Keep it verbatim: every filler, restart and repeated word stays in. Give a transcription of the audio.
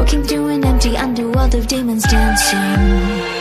Walking through an empty underworld of demons dancing.